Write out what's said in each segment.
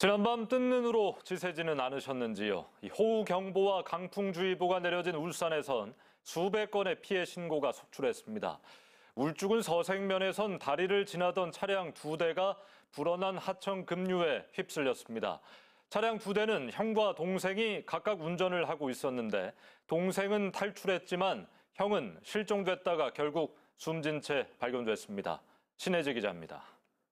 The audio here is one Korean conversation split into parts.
지난밤 뜬 눈으로 지새지는 않으셨는지요? 호우경보와 강풍주의보가 내려진 울산에선 수백 건의 피해 신고가 속출했습니다. 울주군 서생면에선 다리를 지나던 차량 2대가 불어난 하천 급류에 휩쓸렸습니다. 차량 2대는 형과 동생이 각각 운전을 하고 있었는데 동생은 탈출했지만 형은 실종됐다가 결국 숨진 채 발견됐습니다. 신혜지 기자입니다.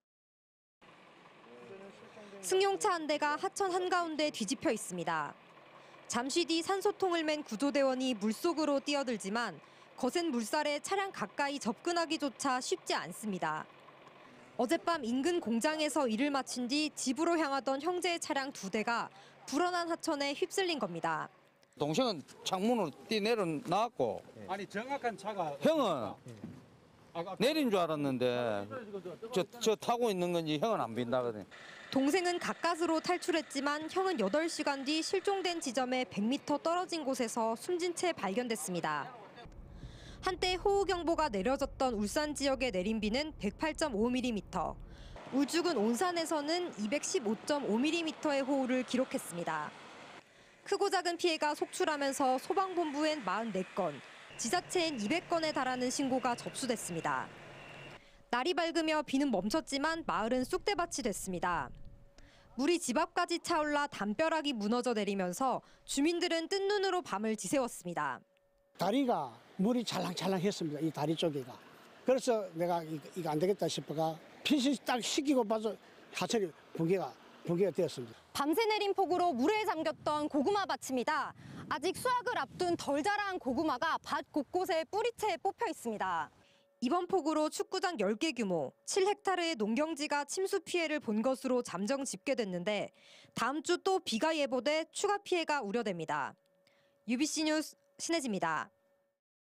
승용차 한 대가 하천 한가운데 뒤집혀 있습니다. 잠시 뒤 산소통을 맨 구조대원이 물속으로 뛰어들지만 거센 물살에 차량 가까이 접근하기조차 쉽지 않습니다. 어젯밤 인근 공장에서 일을 마친 뒤 집으로 향하던 형제의 차량 2대가 불어난 하천에 휩쓸린 겁니다. 동생은 창문으로 뛰내려 나왔고 아니 정확한 차가 형은 내린 줄 알았는데 저 타고 있는 건지 형은 안 빈다거든. 동생은 가까스로 탈출했지만 형은 8시간 뒤 실종된 지점에 100m 떨어진 곳에서 숨진 채 발견됐습니다. 한때 호우경보가 내려졌던 울산 지역의 내린 비는 108.5mm, 울주군 온산에서는 215.5mm의 호우를 기록했습니다. 크고 작은 피해가 속출하면서 소방본부엔 44건, 지자체엔 200건에 달하는 신고가 접수됐습니다. 날이 밝으며 비는 멈췄지만 마을은 쑥대밭이 됐습니다. 물이 집 앞까지 차올라 담벼락이 무너져 내리면서 주민들은 뜬 눈으로 밤을 지새웠습니다. 다리가 물이 찰랑찰랑했습니다. 이 다리 쪽에가. 그래서 내가 이거 안 되겠다 싶어가 빛이 딱 식히고 봐서 하천이 붕괴가 되었습니다. 밤새 내린 폭우로 물에 잠겼던 고구마 밭입니다. 아직 수확을 앞둔 덜 자란 고구마가 밭 곳곳에 뿌리채 뽑혀 있습니다. 이번 폭우로 축구장 10개 규모, 7헥타르의 농경지가 침수 피해를 본 것으로 잠정 집계됐는데 다음 주 또 비가 예보돼 추가 피해가 우려됩니다. UBC 뉴스 신혜지입니다.